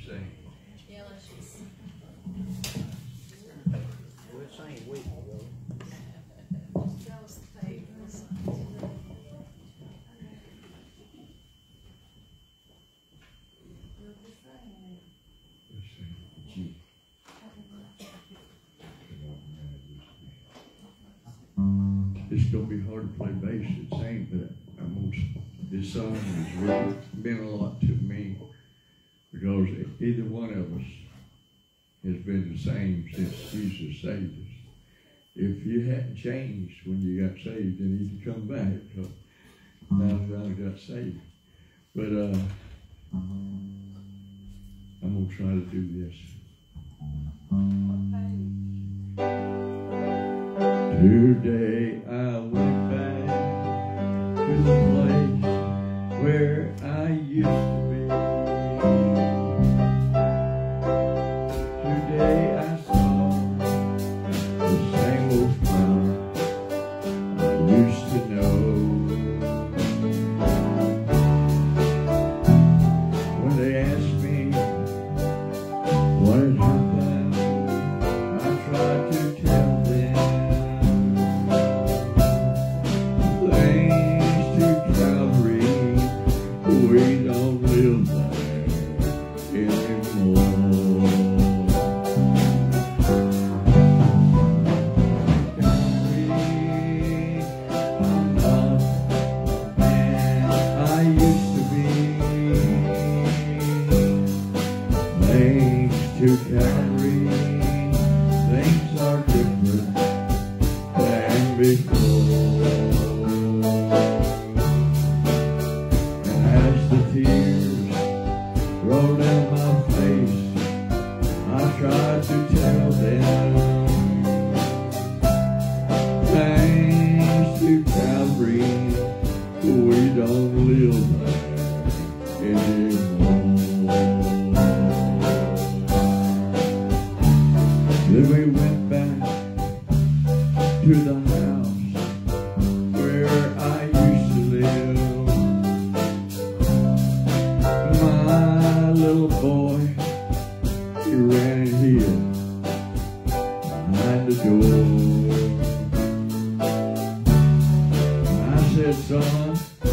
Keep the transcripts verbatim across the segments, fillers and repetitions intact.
sing. Yeah, let's just. We're saying we will. Just tell us the page. We'll sign it. Let's sing G. It's gonna be hard to play bass and sing, but I'm gonna, this song has really meant a lot to me because either one of us has been the same since Jesus saved us. If you hadn't changed when you got saved, then you'd come back. So now that I got saved, but uh, I'm gonna try to do this. Today I went back to the place where I used to be. Today I saw the same old crowd I used to know. When they asked me what had happened, I tried to tell them. Thanks to Calvary, we don't live there anymore. Calvary, I'm not the man I used to be. Thanks to Calvary, things are different than before. And as the tears roll down my face, I try to tell them, thanks to Calvary, we don't live there anymore. Then we went back to the house where I used to live. My little boy, he ran and hid behind the door. And I said, son,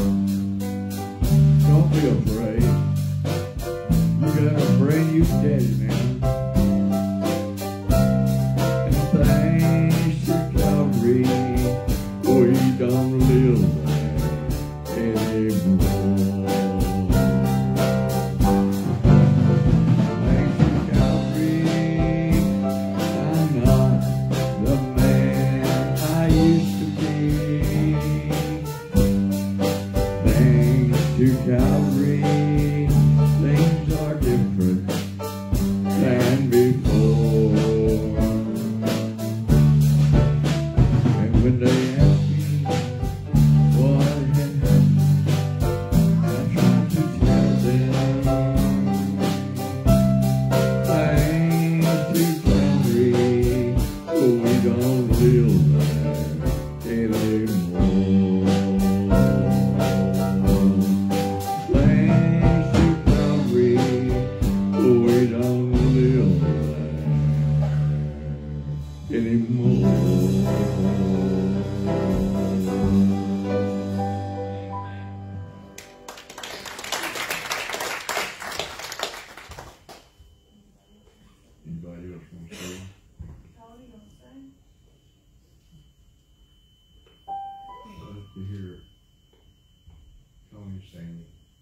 don't be afraid. You got a brand new daddy now. And thanks to Calvary, we don't live there anymore. Thanks to Calvary, I'm not the man I used to be. Thanks to Calvary, things are different than before. And when they asked me what had happened, I tried to tell them, thanks to Calvary, we don't live there anymore. Thanks to Calvary, we don't live there anymore. Anybody else want to say? I'd love to hear Tony sing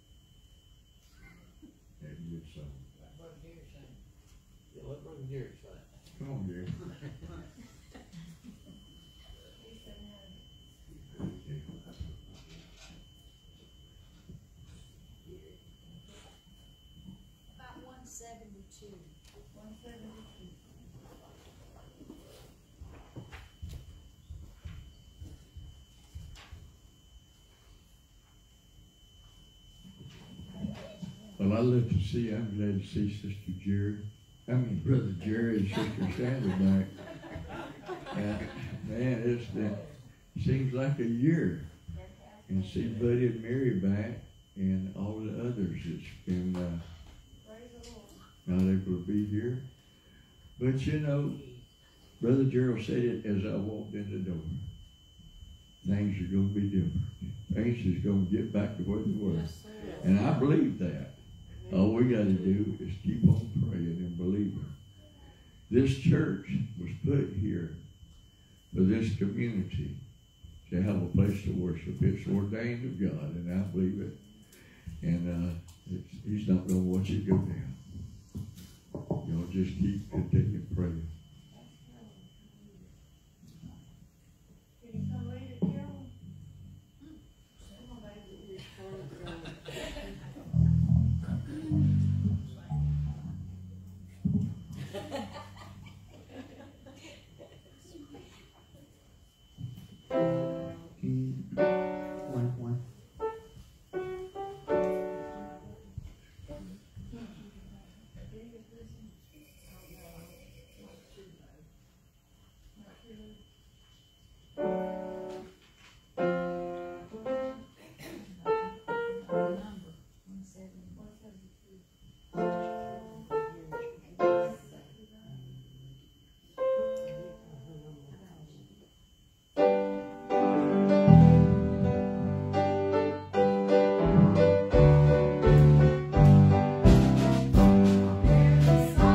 that good song. Yeah, let Brother Jerry say it. Come on, Jerry. About one seventy-two. One seventy-two. Well, I love to see, I'm glad to see Sister Jerry. I mean, Brother Jerry and Sister Sally back. Uh, man, it's been, seems like a year. And see Buddy and Mary back and all the others. It's been, uh, not able to be here. But you know, Brother Gerald said it as I walked in the door. Things are going to be different. Things is going to get back to where they were. Yes, sir. And I believe that. All we got to do is keep on praying and believing. This church was put here for this community to have a place to worship. It's ordained of God, and I believe it. And uh, it's, He's not going to watch it go down. Y'all just keep continuing praying. Can you come read it, Carol? Come on, baby. One, one. Yes,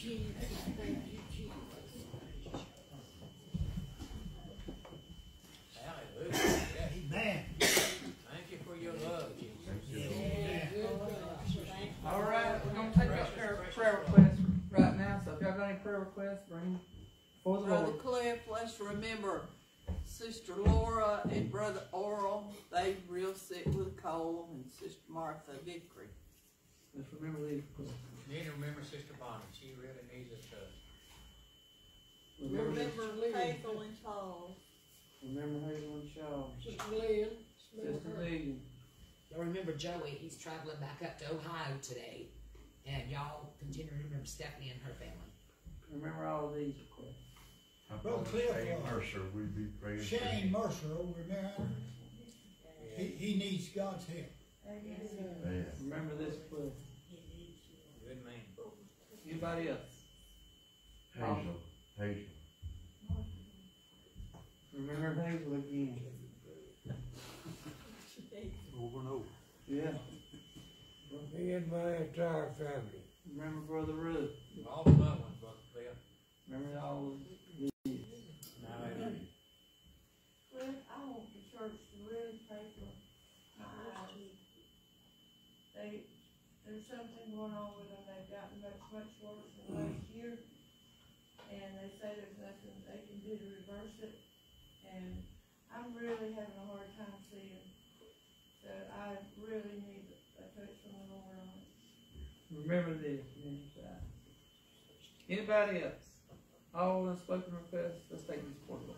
Hallelujah. Yeah. Amen. Thank you for your love, Jesus. All right, we're gonna take a prayer, prayer request right now. So if y'all got any prayer requests, bring them before the Brother Lord. Cliff, let's remember Sister Laura and Brother Oral. They real sick with a cold, and Sister Martha Vickery. Let's remember these requests. You need to remember Sister Bonnie. She really needs a touch. Remember, Remember Hazel and Charles. remember Hazel and Shaw. Sister Lynn. Sister Lillian. Y'all remember Joey, he's traveling back up to Ohio today. And y'all continue to remember Stephanie and her family. Remember all of these requests. Brother Cliff, Shane uh, Mercer, we be praying for Shane him. Mercer over there, he, he needs God's help. Yeah. Remember this request. Good man. Anybody else? Hazel, Hazel. Remember Hazel again. Over and over. Yeah. Me and my entire family. Remember Brother Ruth. All the loved ones, Brother Cliff. Remember all of these. Hallelujah. Cliff, I want the church to really pray for my eyes. They, there's something going on with them, they've gotten much, much worse in the last year. And they say there's nothing they can do to reverse it. And I'm really having a hard time seeing. So I really need a touch from the Lord on it. Remember this. Remember that. Anybody else? All unspoken requests. Let's take this portable.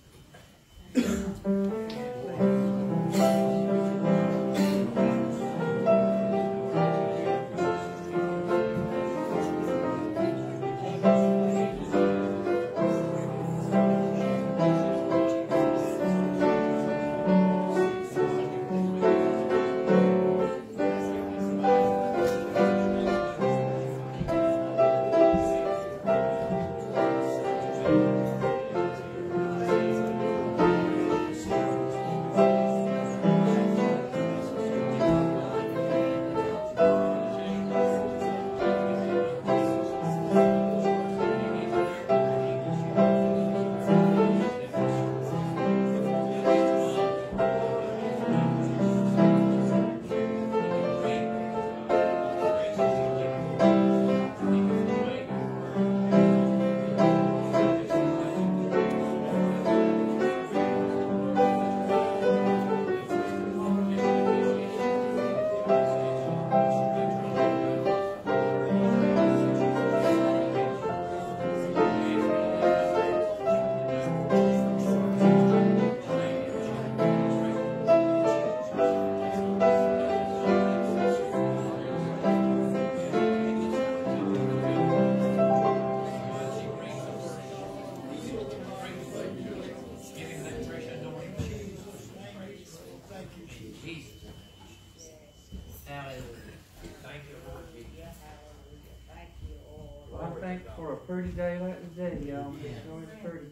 For a pretty day like today, y'all. It's always pretty.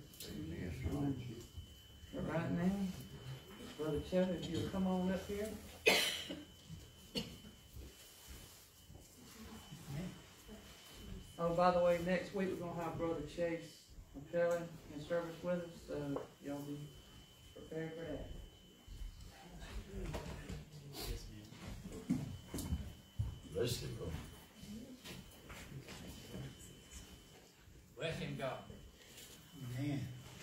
But right now, Brother Chet, if you'll come on up here. Oh, by the way, next week we're gonna have Brother Chase McClellan in service with us, so y'all be prepared for that. Bless him, bro. Bless him, God. Man.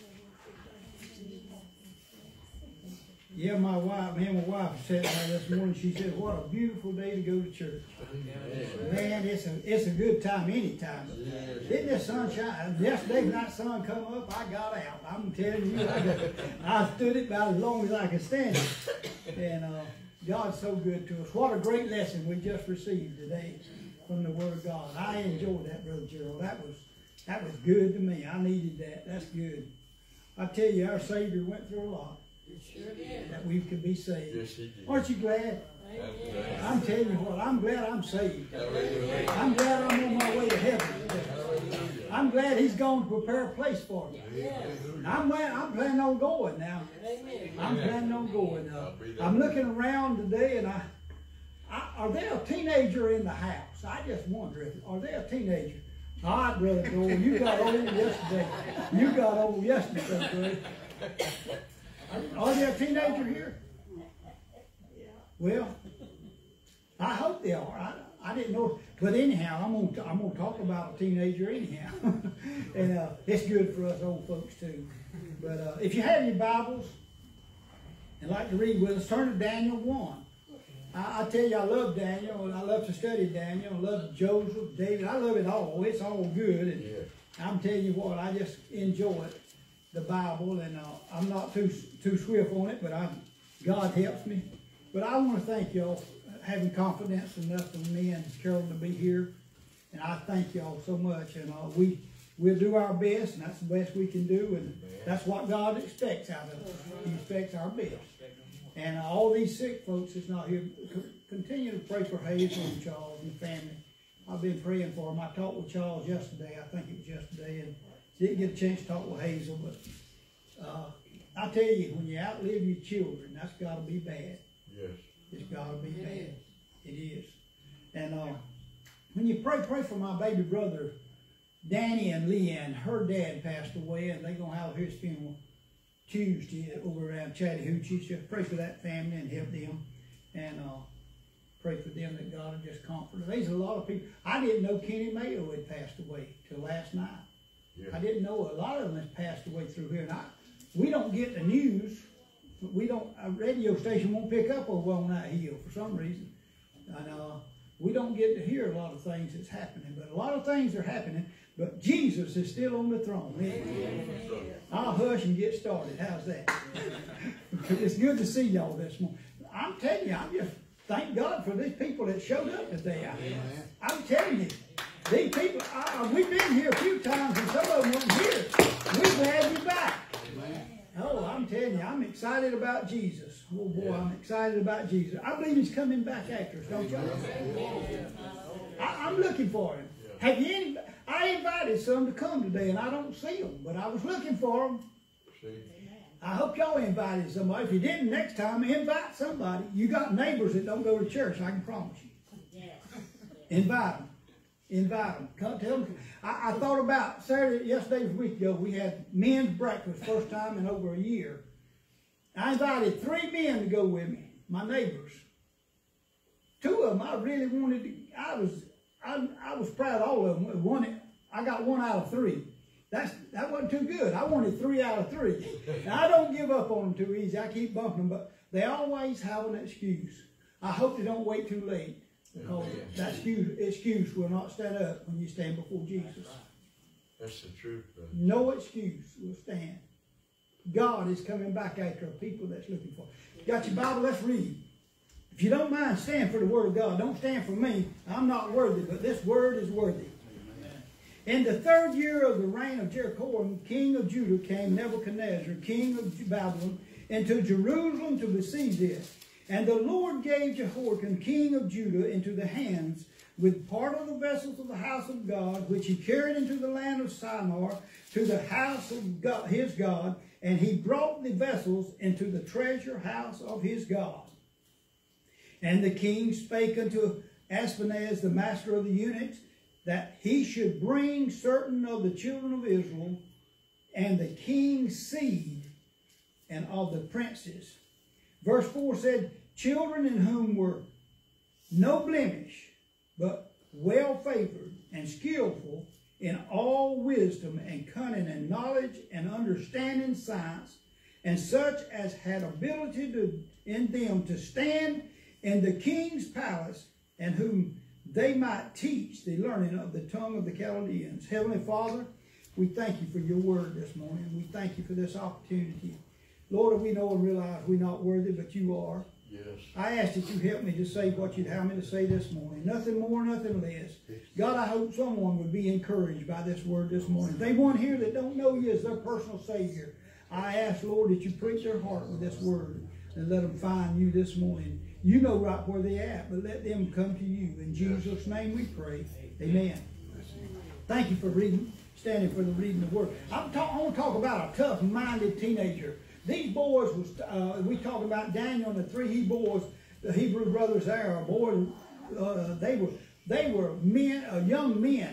Yeah, my wife, me and my wife sat there this morning. She said, "What a beautiful day to go to church." Man, it's a it's a good time anytime. Didn't the sunshine? Yesterday when that sun come up, I got out. I'm telling you, I, I stood it about as long as I could stand it. And uh, God's so good to us. What a great lesson we just received today from the Word of God. I enjoyed that, Brother Gerald. That was that was good to me. I needed that. That's good. I tell you, our Savior went through a lot. Sure did. That we could be saved. Yes, he did. Aren't you glad? Amen. I'm telling you what, I'm glad I'm saved. I'm glad I'm on my way to heaven. I'm glad He's going to prepare a place for me. I'm glad, I'm planning on going now. Amen. I'm planning on going. Uh, I'm looking around today, and I, I, are there a teenager in the house? I just wonder if are there a teenager? All right, Brother Joel, you got old yesterday. You got old yesterday, buddy. Are there a teenager here? Well, I hope they are. I, I didn't know, but anyhow, I'm gonna I'm gonna talk about a teenager anyhow, and uh, it's good for us old folks too. But uh, if you have your Bibles and like to read with us, turn to Daniel one. I, I tell you, I love Daniel, and I love to study Daniel. I love Joseph, David. I love it all. It's all good. And yeah. I'm telling you what, I just enjoy it, the Bible, and uh, I'm not too too swift on it, but I God helps me. But I want to thank y'all for having confidence enough in me and Carol to be here, and I thank y'all so much. And uh, we we'll do our best, and that's the best we can do, and that's what God expects out of us. He expects our best. And uh, all these sick folks that's not here, continue to pray for Hazel and Charles and the family. I've been praying for them. I talked with Charles yesterday. I think it was yesterday, and didn't get a chance to talk with Hazel. But uh, I tell you, when you outlive your children, that's got to be bad. Yes. It's got to be bad. It is. And uh, when you pray, pray for my baby brother, Danny and Leanne. Her dad passed away, and they're going to have his funeral Tuesday over around Chattahoochee. Just pray for that family and help them, and uh, pray for them that God will just comfort them. There's a lot of people. I didn't know Kenny Mayo had passed away till last night. Yeah. I didn't know a lot of them has passed away through here. And I, we don't get the news. We don't. A radio station won't pick up over on that hill for some reason, and uh, we don't get to hear a lot of things that's happening. But a lot of things are happening. But Jesus is still on the throne. I'll hush and get started. How's that? It's good to see y'all this morning. I'm telling you, I'm just thank God for these people that showed up today. I, I'm telling you, these people, I, we've been here a few times and some of them weren't here. We're glad you're back. Oh, I'm telling you, I'm excited about Jesus. Oh boy, I'm excited about Jesus. I believe he's coming back after us, don't y'all? I, I'm looking for him. Have you any? I invited some to come today, and I don't see them, but I was looking for them. I hope y'all invited somebody. If you didn't, next time, invite somebody. You got neighbors that don't go to church, I can promise you. Invite them. Invite them. Come tell them. I, I thought about Saturday, yesterday was a week ago, we had men's breakfast, first time in over a year. I invited three men to go with me, my neighbors. Two of them I really wanted to, I was, I, I was proud of all of them. One, I got one out of three. That's, that wasn't too good. I wanted three out of three. And I don't give up on them too easy. I keep bumping them, but they always have an excuse. I hope they don't wait too late, because that excuse, excuse will not stand up when you stand before Jesus. That's the truth, brother. No excuse will stand. God is coming back after a people that's looking for. Got your Bible? Let's read. If you don't mind, stand for the word of God. Don't stand for me. I'm not worthy, but this word is worthy. In the third year of the reign of Jehoiakim, king of Judah, came Nebuchadnezzar, king of Babylon, into Jerusalem to besiege it. And the Lord gave Jehoiakim, king of Judah, into the hands with part of the vessels of the house of God, which he carried into the land of Shinar, to the house of God, his God, and he brought the vessels into the treasure house of his God. And the king spake unto Ashpenaz, the master of the eunuchs, that he should bring certain of the children of Israel, and the king's seed, and of the princes. Verse four said, children in whom were no blemish, but well favored and skillful in all wisdom and cunning and knowledge and understanding science, and such as had ability to, in them to stand in the king's palace, and whom they might teach the learning of the tongue of the Chaldeans. Heavenly Father, we thank you for your word this morning. We thank you for this opportunity. Lord, we know and realize we're not worthy, but you are. Yes. I ask that you help me to say what you'd have me to say this morning. Nothing more, nothing less. God, I hope someone would be encouraged by this word this morning. If they one here that don't know you as their personal Savior, I ask, Lord, that you prick their heart with this word and let them find you this morning. You know right where they're at, but let them come to you. In Jesus' name we pray. Amen. Thank you for reading, standing for the reading of the word. I'm talk, I want to talk about a tough-minded teenager. These boys, was uh, we talk about Daniel and the three Hebrew boys, the Hebrew brothers there, boys, uh, they were they were men, uh, young men.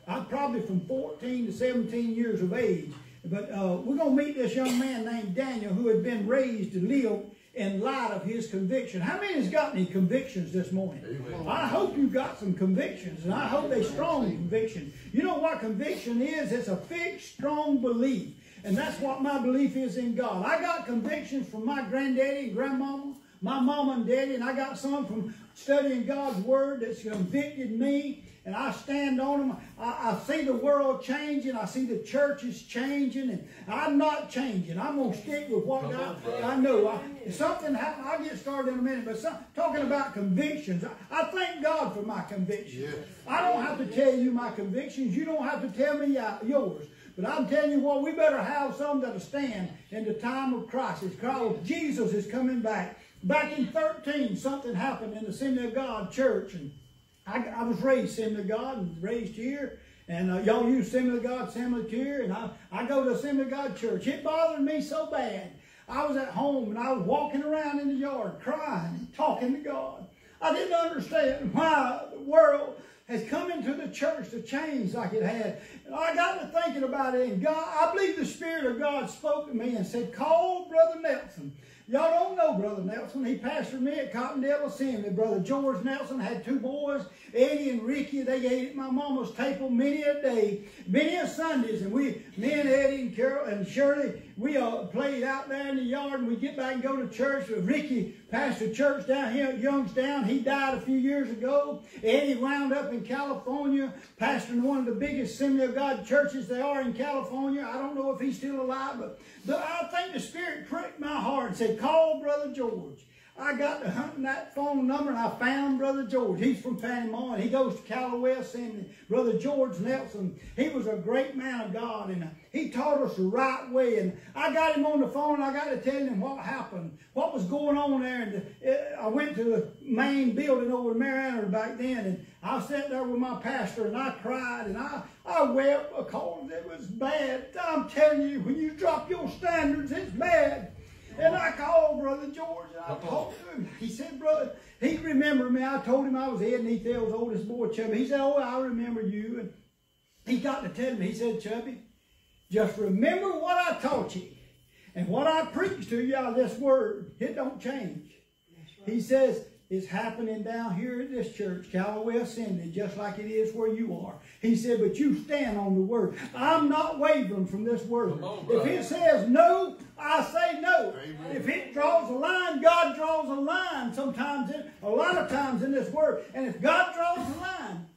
I'm probably from fourteen to seventeen years of age. But uh, we're going to meet this young man named Daniel who had been raised to live in light of his conviction. How many has got any convictions this morning? Amen. I hope you got some convictions, and I hope they're strong convictions. You know what conviction is? It's a fixed, strong belief. And that's what my belief is in God. I got convictions from my granddaddy and grandmama, my mama and daddy, and I got some from studying God's Word that's convicted me. And I stand on them. I, I see the world changing. I see the churches changing. And I'm not changing. I'm going to stick with what God, I know. I, if something happens, I'll get started in a minute. But some, talking about convictions, I, I thank God for my convictions. Yeah. I don't have to tell you my convictions. You don't have to tell me yours. But I'm telling you what, we better have some that'll stand in the time of crisis. Because Jesus is coming back. Back in thirteen, something happened in the Assembly of God church. And I, I was raised Assembly of God and raised here. And uh, y'all use Assembly of God, Assembly here. And I, I go to Assembly of God church. It bothered me so bad. I was at home and I was walking around in the yard crying and talking to God. I didn't understand why the world has come into the church to change like it had. And I got to thinking about it. And God, I believe the Spirit of God spoke to me and said, call Brother Nelson. Y'all don't know Brother Nelson. He pastored me at Cottondale Assembly. Brother George Nelson had two boys, Eddie and Ricky. They ate at my mama's table many a day, many a Sundays. And we, me and Eddie and Carol and Shirley, we uh, played out there in the yard, and we get back and go to church. Ricky pastored church down here at Youngstown. He died a few years ago. Eddie wound up in California, pastoring one of the biggest Assembly of God churches there are in California. I don't know if he's still alive, but the, I think the Spirit pricked my heart and said, call Brother George. I got to hunting that phone number, and I found Brother George. He's from Panama, and he goes to Callaway Assembly. Brother George Nelson, he was a great man of God, and he taught us the right way. And I got him on the phone, and I got to tell him what happened, what was going on there. And I went to the main building over in Mariana back then, and I sat there with my pastor, and I cried, and I, I wept because it was bad. I'm telling you, when you drop your standards, it's bad. And I called Brother George, and I talked to him. He said, brother, he remembered me. I told him I was Ed Neathel's oldest boy, Chubby. He said, oh, I remember you. And he got to tell me, he said, Chubby, just remember what I taught you. And what I preached to you out of this word, it don't change. Right. He says, it's happening down here at this church, Callaway Assembly, just like it is where you are. He said, but you stand on the word. I'm not wavering from this word. On, if it says no, I say no. Amen. If it draws a line, God draws a line sometimes, in, a lot of times in this word. And if God draws a line,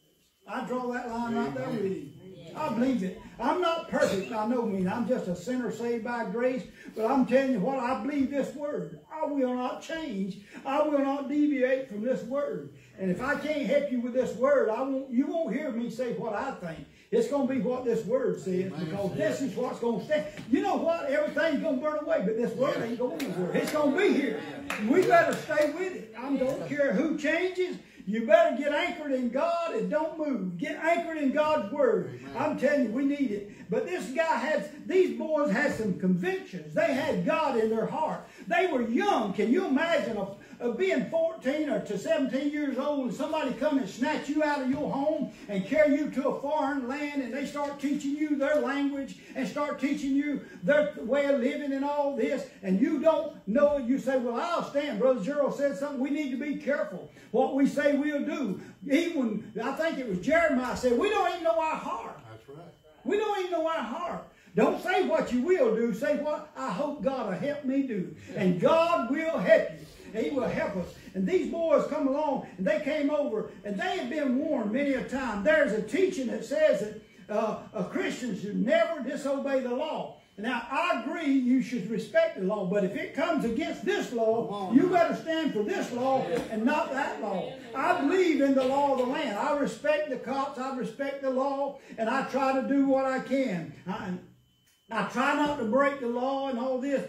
I draw that line right there with him. I believe it. I'm not perfect, I know me. I'm just a sinner saved by grace. But I'm telling you what, I believe this word. I will not change. I will not deviate from this word. And if I can't help you with this word, I won't, you won't hear me say what I think. It's going to be what this word says, because this is what's going to stand. You know what? Everything's going to burn away, but this word ain't going anywhere. It's going to be here. We better stay with it. I don't care who changes. You better get anchored in God and don't move. Get anchored in God's word. Amen. I'm telling you, we need it. But this guy had, these boys had some convictions. They had God in their heart. They were young. Can you imagine of, of being fourteen or to seventeen years old and somebody come and snatch you out of your home and carry you to a foreign land, and they start teaching you their language and start teaching you their way of living and all this, and you don't know it. You say, well, I'll stand. Brother Gerald said something. We need to be careful what we say we'll do. Even, I think it was Jeremiah said, we don't even know our heart. That's right. We don't even know our heart. Don't say what you will do. Say what I hope God will help me do. And God will help you. He will help us. And these boys come along, and they came over, and they had been warned many a time. There's a teaching that says that uh, a Christian should never disobey the law. Now, I agree you should respect the law, but if it comes against this law, you better stand for this law and not that law. I believe in the law of the land. I respect the cops. I respect the law, and I try to do what I can. I, I try not to break the law and all this, but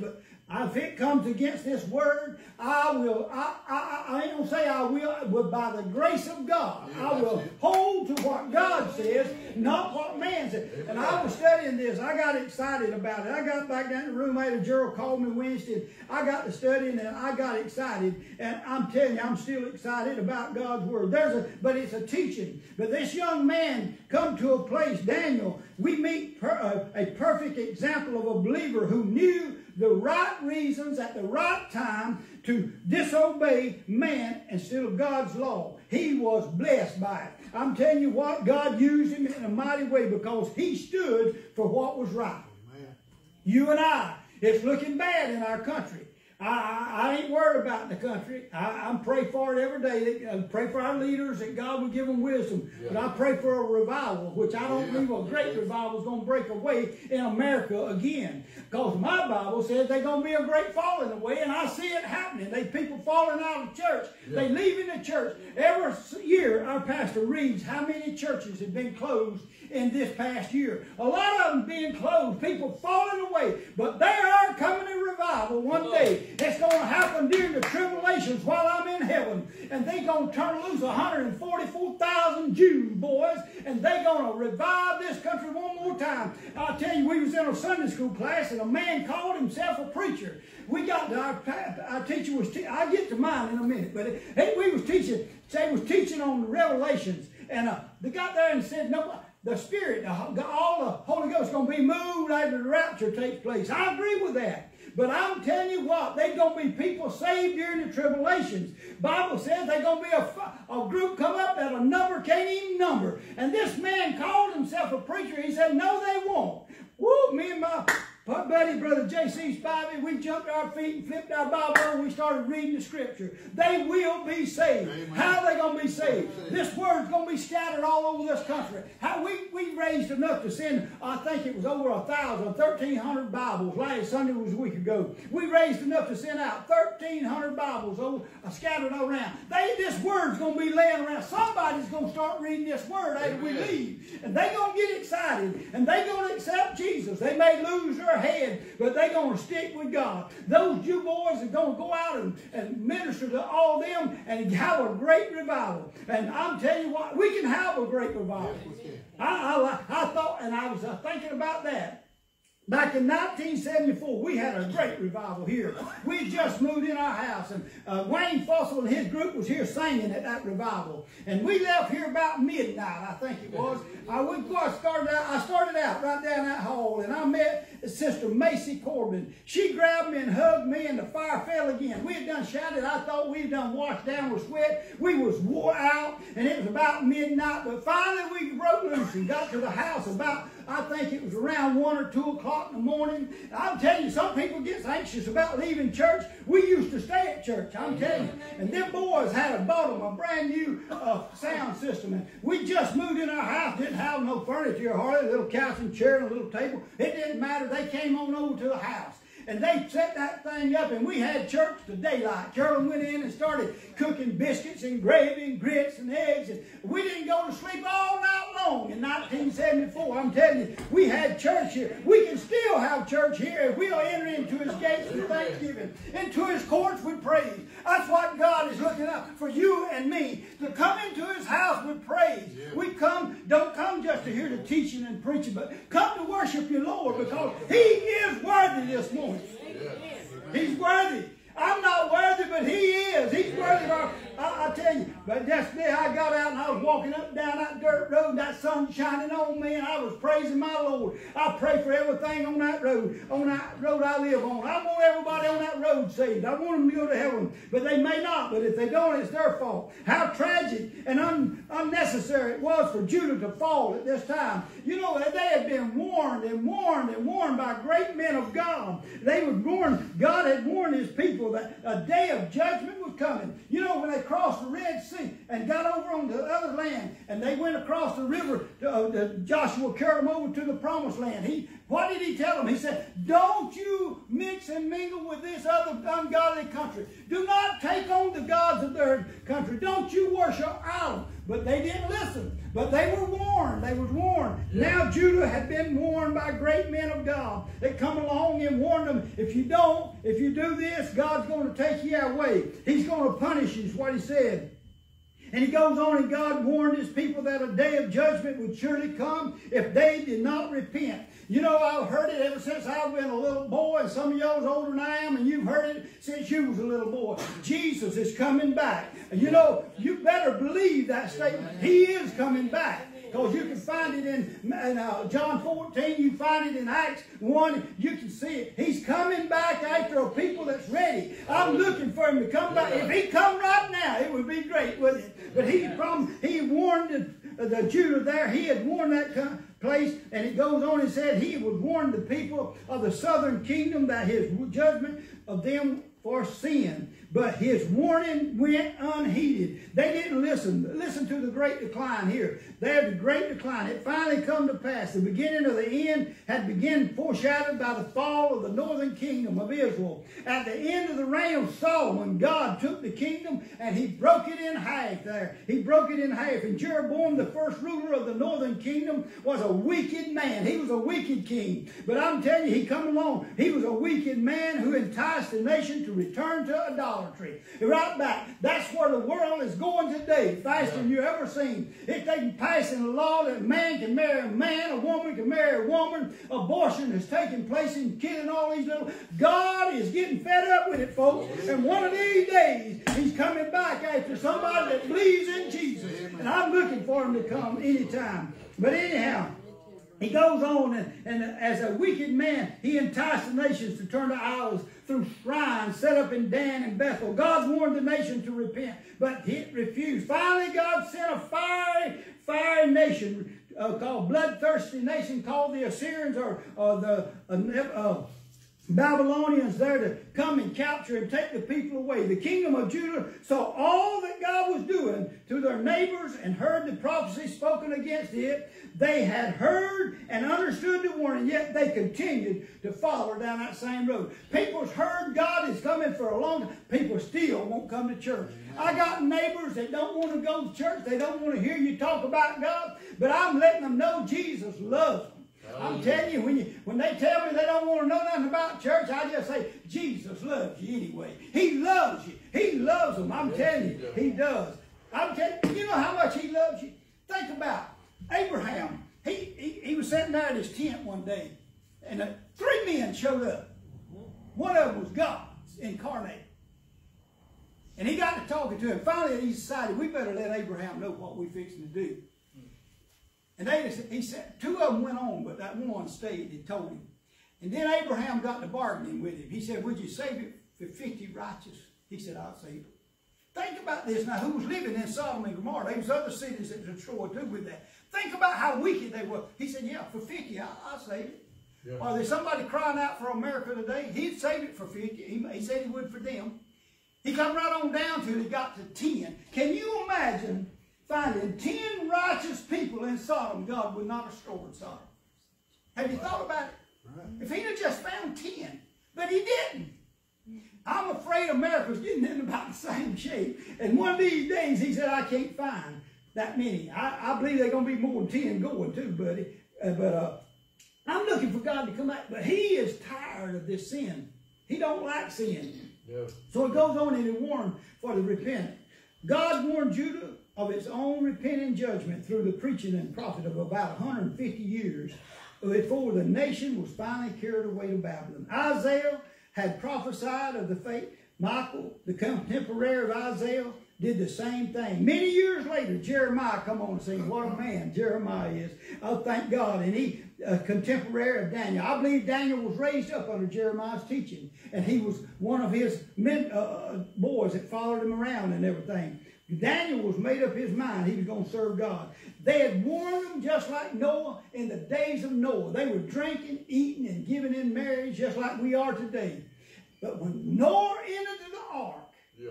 If it comes against this word, I will, I, I, I ain't gonna say I will, but by the grace of God, Yeah, I will it. hold to what God says, not what man says. And I was studying this. I got excited about it. I got back down in the room later. Gerald called me Wednesday. I got to studying and I got excited. And I'm telling you, I'm still excited about God's word. There's a, but it's a teaching. But this young man come to a place, Daniel, we meet per, a, a perfect example of a believer who knew the right reasons at the right time to disobey man instead of God's law. He was blessed by it. I'm telling you what, God used him in a mighty way because he stood for what was right. Amen. You and I, it's looking bad in our country. I, I, I ain't worried about the country. I, I pray for it every day. That, uh, pray for our leaders that God will give them wisdom. Yeah. But I pray for a revival, which I don't Yeah. believe a great revival is going to break away in America again. Because my Bible says there's going to be a great falling away, and I see it happening. They people falling out of church. Yeah. They leaving the church. Every year, our pastor reads how many churches have been closed in this past year. A lot of them being closed, people falling away. But they are coming in revival one day. It's going to happen during the tribulations while I'm in heaven. And they're going to turn loose one hundred forty-four thousand Jews, boys. And they're going to revive this country one more time. I'll tell you, we was in a Sunday school class and a man called himself a preacher. We got to, our, our teacher was, te I'll get to mine in a minute. But it, we was teaching, they was teaching on the Revelations. And uh, they got there and said, no, the Spirit, the, all the Holy Ghost is going to be moved after the rapture takes place. I agree with that. But I'm telling you what, there's going to be people saved during the tribulations. Bible says there's going to be a, a group come up that a number can't even number. And this man called himself a preacher. He said, no, they won't. Woo, me and my buddy, Brother J C Spivey, we jumped our feet and flipped our Bible over and we started reading the Scripture. They will be saved. Amen. How are they going to be saved? This word's going to be scattered all over this country. How we, we raised enough to send, I think it was over a thousand, thirteen hundred Bibles. Last Sunday was a week ago. We raised enough to send out thirteen hundred Bibles over, uh, scattered around. They, this word's going to be laying around. Somebody's going to start reading this word after we leave. And they're going to get excited. And they're going to accept Jesus. They may lose their head, but they're going to stick with God. Those Jew boys are going to go out and, and minister to all them and have a great revival. And I'm telling you what, we can have a great revival. Yes, we can. I, I, I thought, and I was uh, thinking about that. Back in nineteen seventy-four, we had a great revival here. We had just moved in our house, and uh, Wayne Fussell and his group was here singing at that revival. And we left here about midnight, I think it was. I, we started out, I started out right down that hall, and I met Sister Macy Corbin. She grabbed me and hugged me, and the fire fell again. We had done shouted. I thought we had done washed down with sweat. We was wore out, and it was about midnight. But finally, we broke loose and got to the house about, I think it was around one or two o'clock in the morning. And I'm telling you, some people get anxious about leaving church. We used to stay at church, I'm telling you. And them boys had a bought them a brand new uh, sound system. And we just moved in our house, didn't have no furniture, hardly a little couch and chair and a little table. It didn't matter. They came on over to the house. And they set that thing up, and we had church to daylight. Carolyn went in and started cooking biscuits and gravy and grits and eggs. And we didn't go to sleep all night long in nineteen seventy-four. I'm telling you, we had church here. We can still have church here if we'll enter into his gates with thanksgiving, into his courts with praise. That's what God is looking up for you and me, to come into his house with praise. Yeah. We come, don't come just to hear the teaching and preaching, but come to worship your Lord, because he is worthy this morning. He's worthy. I'm not worthy, but he is. He's worthy of our, I, I tell you. But that's me. I got out and I was walking up and down that dirt road, that sun shining on me, and I was praising my Lord. I pray for everything on that road, on that road I live on. I want everybody on that road saved. I want them to go to heaven, but they may not. But if they don't, it's their fault. How tragic and un, unnecessary it was for Judah to fall at this time. You know, they had been warned and warned and warned by great men of God. They would warn, God had warned his people that a day of judgment was coming. You know, when they crossed the Red Sea and got over on the other land, and they went across the river, to, uh, to Joshua carried them over to the promised land. He, what did he tell them? He said, don't you mix and mingle with this other ungodly country. Do not take on the gods of their country. Don't you worship idols. but they didn't listen. But they were warned. They was warned. Now Judah had been warned by great men of God. They come along and warned them, if you don't, if you do this, God's going to take you away. He's going to punish you, is what he said. And he goes on, and God warned his people that a day of judgment would surely come if they did not repent. You know, I've heard it ever since I've been a little boy, and some of y'all's older than I am, and you've heard it since you was a little boy. Jesus is coming back. And you know, you better believe that statement. He is coming back. Because you can find it in, in uh, John fourteen, you find it in Acts one, you can see it. He's coming back after a people that's ready. I'm looking for him to come back. If he come right now, it would be great, wouldn't it? But he, from, he warned the, the Judah there, he had warned that place, and it goes on and said he would warn the people of the southern kingdom that his judgment of them for sin. But his warning went unheeded. They didn't listen. Listen to the great decline here. They had the great decline. It finally come to pass. The beginning of the end had begun foreshadowed by the fall of the northern kingdom of Israel. At the end of the reign of Solomon, God took the kingdom and he broke it in half there. He broke it in half. And Jeroboam, the first ruler of the northern kingdom, was a wicked man. He was a wicked king. But I'm telling you, he come along. He was a wicked man who enticed the nation to return to idolatry. Right back. That's where the world is going today, faster than you ever seen. If they can pass in a law that a man can marry a man, a woman can marry a woman, abortion is taking place and killing all these little... God is getting fed up with it, folks. And one of these days, he's coming back after somebody that believes in Jesus. And I'm looking for him to come anytime. But anyhow, he goes on, and, and as a wicked man, he enticed the nations to turn to idols through shrines set up in Dan and Bethel. God warned the nation to repent, but it refused. Finally, God sent a fiery, fiery nation uh, called bloodthirsty nation called the Assyrians or, or the uh, uh, Babylonians there to come and capture and take the people away. The kingdom of Judah saw all that God was doing to their neighbors and heard the prophecy spoken against it. They had heard and understood the warning, yet they continued to follow down that same road. People's heard God is coming for a long time. People still won't come to church. I got neighbors that don't want to go to church. They don't want to hear you talk about God. But I'm letting them know Jesus loves them. I'm telling you, when you when they tell me they don't want to know nothing about church, I just say, Jesus loves you anyway. He loves you. He loves them. I'm telling you, he does. I'm telling you, you know how much he loves you? Think about Abraham. He, he, he was sitting there in his tent one day, and uh, three men showed up. One of them was God incarnate. And he got to talking to him. Finally, he decided, we better let Abraham know what we're fixing to do. And they, he said, two of them went on, but that one stayed and told him. And then Abraham got to bargaining with him. He said, would you save it for fifty righteous? He said, I'll save it. Think about this now. Who was living in Sodom and Gomorrah? There was other cities that were destroyed too with that. Think about how wicked they were. He said, yeah, for fifty, I'll, I'll save it. Yeah. Or there's somebody crying out for America today. He'd save it for fifty. He, he said he would for them. He come right on down to it. He got to ten. Can you imagine finding ten righteous people in Sodom? God would not have destroyed Sodom. Have you thought about it? Right. If he'd have just found ten, but he didn't. I'm afraid America's getting in about the same shape. And one of these days, he said, I can't find that many. I, I believe they're going to be more than ten going too, buddy. Uh, but uh, I'm looking for God to come back. But he is tired of this sin. He don't like sin. Yeah. So it goes on and he warned for the repentant. God warned Judah of its own repenting judgment through the preaching and prophet of about one hundred fifty years before the nation was finally carried away to Babylon. Isaiah had prophesied of the fate. Michael, the contemporary of Isaiah, did the same thing. Many years later, Jeremiah come on the scene. What a man Jeremiah is. Oh, thank God. And he, a contemporary of Daniel. I believe Daniel was raised up under Jeremiah's teaching. And he was one of his men, uh, boys that followed him around and everything. Daniel was made up his mind he was going to serve God. They had warned them just like Noah in the days of Noah. They were drinking, eating, and giving in marriage just like we are today. But when Noah entered the ark, yeah.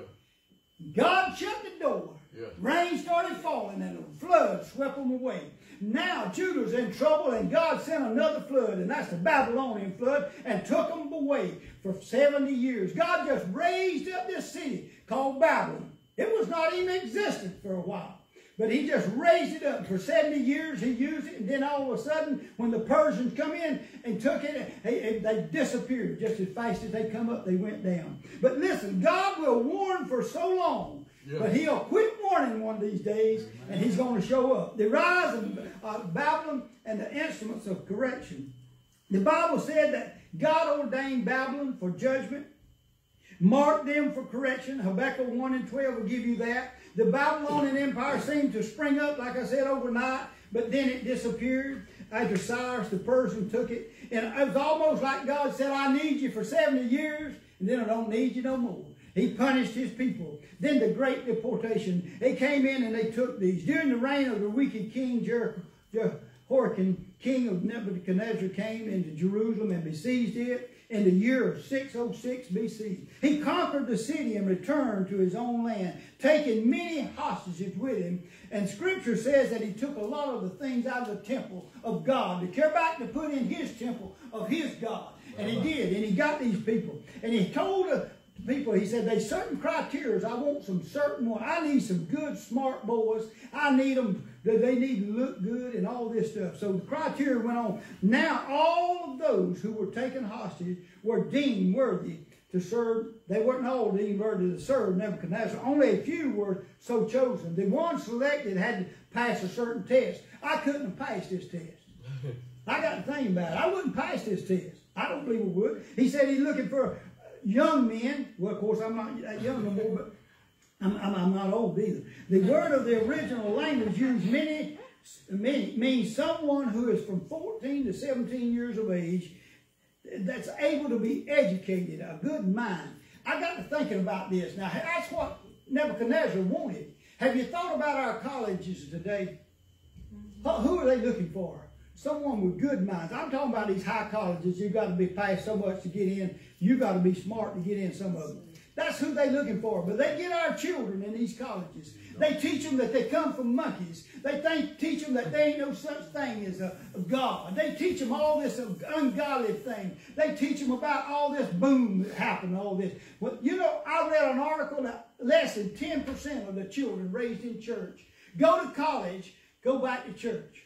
God shut the door. Yeah. Rain started falling and the flood swept them away. Now Judah's in trouble and God sent another flood, and that's the Babylonian flood, and took them away for seventy years. God just raised up this city called Babylon. It was not even existent for a while. But he just raised it up. For seventy years he used it, and then all of a sudden, when the Persians come in and took it, they, they disappeared. Just as fast as they come up, they went down. But listen, God will warn for so long, yeah. but he'll quit warning one of these days, Amen. And he's going to show up. The rise of uh, Babylon and the instruments of correction. The Bible said that God ordained Babylon for judgment, marked them for correction. Habakkuk one and twelve will give you that. The Babylonian Empire seemed to spring up, like I said, overnight, but then it disappeared after Cyrus the Persian took it. And it was almost like God said, I need you for seventy years, and then I don't need you no more. He punished his people. Then the great deportation. They came in and they took these. During the reign of the wicked king Jehoiakim, king of Nebuchadnezzar, came into Jerusalem and besieged it in the year of six oh six B C. He conquered the city and returned to his own land, taking many hostages with him. And Scripture says that he took a lot of the things out of the temple of God to carry back to put in his temple of his God. And he did, and he got these people. And he told the people, he said, there's certain criteria. I want some certain one. I need some good, smart boys. I need them, they need to look good and all this stuff. So the criteria went on. Now all of those who were taken hostage were deemed worthy to serve. They weren't all deemed worthy to serve Nebuchadnezzar. Only a few were so chosen. The ones selected had to pass a certain test. I couldn't have passed this test. I got to think about it. I wouldn't pass this test. I don't believe I would. He said he's looking for young men. Well, of course, I'm not that young no more, but I'm, I'm, I'm not old either. The word of the original language used many, many means someone who is from fourteen to seventeen years of age that's able to be educated, a good mind. I got to thinking about this. Now, that's what Nebuchadnezzar wanted. Have you thought about our colleges today? Who are they looking for? Someone with good minds. I'm talking about these high colleges. You've got to be passed so much to get in. You've got to be smart to get in some of them. That's who they're looking for. But they get our children in these colleges. They teach them that they come from monkeys. They think, teach them that there ain't no such thing as a, a God. They teach them all this ungodly thing. They teach them about all this boom that happened, all this. Well, you know, I read an article that less than ten percent of the children raised in church go to college, go back to church.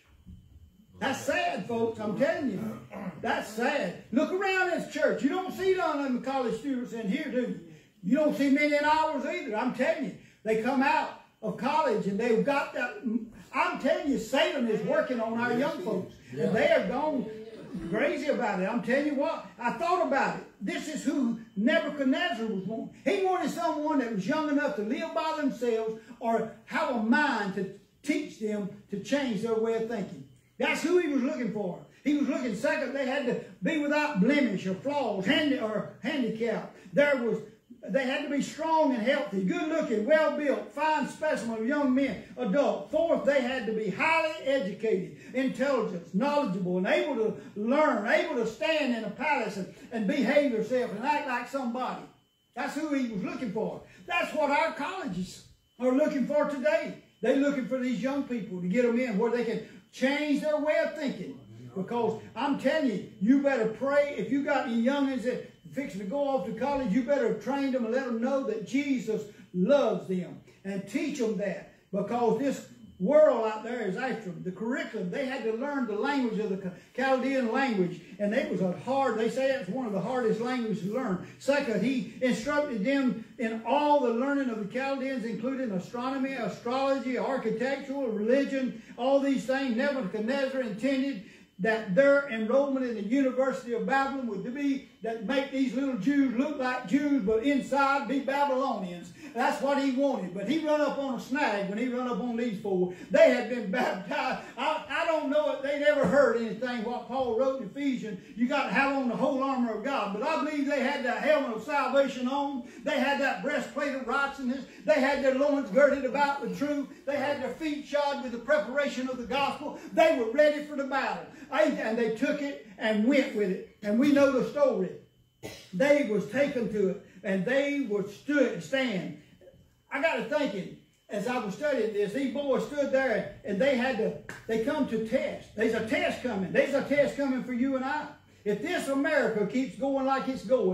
That's sad, folks. I'm telling you. That's sad. Look around this church. You don't see none of them college students in here, do you? You don't see many in ours either. I'm telling you. They come out of college and they've got that. I'm telling you, Satan is working on our young folks. And they have gone crazy about it. I'm telling you what. I thought about it. This is who Nebuchadnezzar was wanting. He wanted someone that was young enough to live by themselves or have a mind to teach them to change their way of thinking. That's who he was looking for. He was looking second. They had to be without blemish or flaws, handy or handicap. There was, they had to be strong and healthy, good looking, well built, fine specimen of young men, adult. Fourth, they had to be highly educated, intelligent, knowledgeable, and able to learn, able to stand in a palace and, and behave yourself and act like somebody. That's who he was looking for. That's what our colleges are looking for today. They're looking for these young people to get them in where they can change their way of thinking. Because I'm telling you, you better pray. If you got any youngins that are fixing to go off to college, you better train them and let them know that Jesus loves them. And teach them that. Because this world out there is after them. The curriculum, they had to learn the language of the Chaldean language. And it was a hard, they say it's one of the hardest languages to learn. Second, he instructed them in all the learning of the Chaldeans, including astronomy, astrology, architectural, religion, all these things. Nebuchadnezzar intended that their enrollment in the University of Babylon would be that make these little Jews look like Jews, but inside be Babylonians. That's what he wanted. But he run up on a snag when he run up on these four. They had been baptized. I, I don't know if they'd ever heard anything what Paul wrote in Ephesians. You got to have on the whole armor of God. But I believe they had that helmet of salvation on. They had that breastplate of righteousness. They had their loins girded about with truth. They had their feet shod with the preparation of the gospel. They were ready for the battle. And they took it and went with it. And we know the story. They was taken to it. And they would stood, stand. I got to thinking, as I was studying this, these boys stood there and they had to, they come to test. There's a test coming. There's a test coming for you and I. If this America keeps going like it's going,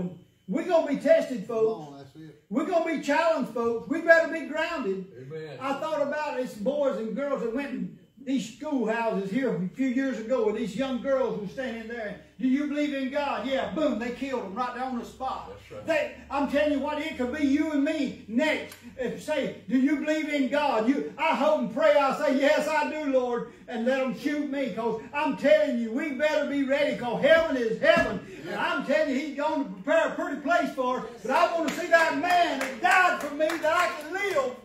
We're going to be tested, Come folks. on, that's it. We're going to be challenged, folks. We better be grounded. Amen. I thought about these boys and girls that went in these schoolhouses here a few years ago, and these young girls were standing there. Do you believe in God? Yeah, boom, they killed them right there on the spot. That's right. They, I'm telling you what, it could be you and me next. If say, do you believe in God? You, I hope and pray I say, yes, I do, Lord, and let them shoot me, because I'm telling you, we better be ready, because heaven is heaven. And I'm telling you, he's going to prepare a pretty place for us, but I want to see that man that died for me that I can live.